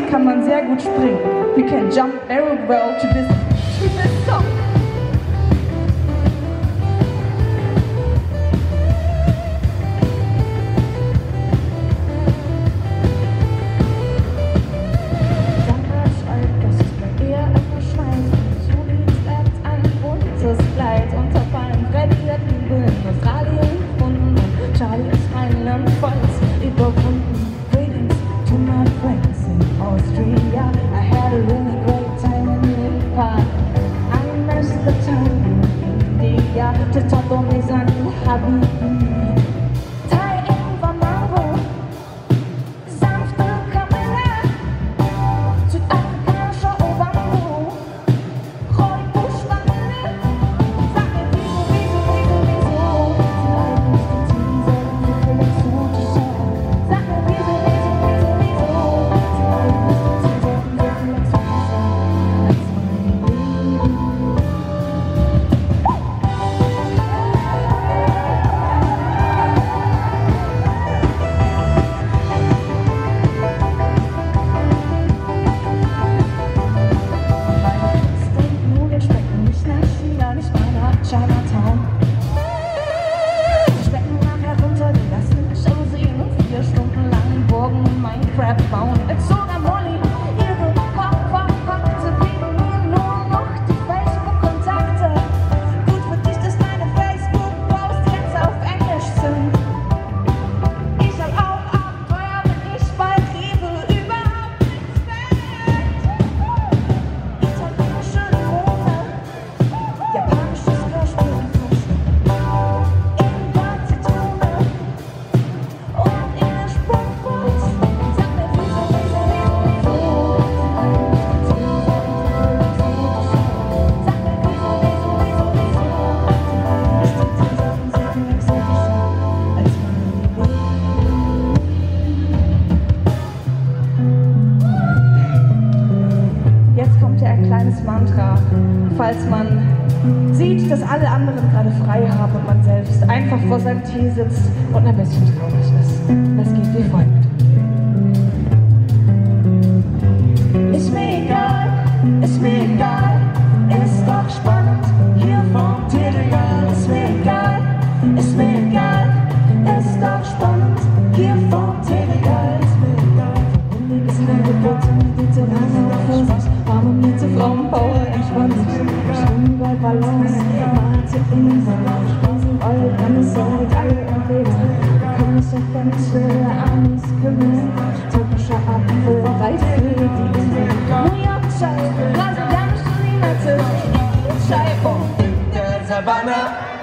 kann man sehr gut springen. You can jump very well to this song. Mantra, falls man sieht, dass alle anderen gerade frei haben und man selbst einfach vor seinem Tee sitzt und ein bisschen traurig ist. Das geht wie folgt. Ist mir egal, ist doch spannend, hier vom Teeregal. Ist mir egal, ist doch spannend, hier vom Teeregal. Ist mir egal, ist mir Geburt, Medite, Lange auf Vorsicht, harmonierte Frauenpower, entspannt, schwimmen bei Balance, Mate in Riesenwald, Landeswelt, alle Umgebung, komm ich auf ganz schwer ans Kümmel, türkischer Apfel, bereit für die Insel, New York-Schei, brasilianische Limette, Schei, in der Savannah.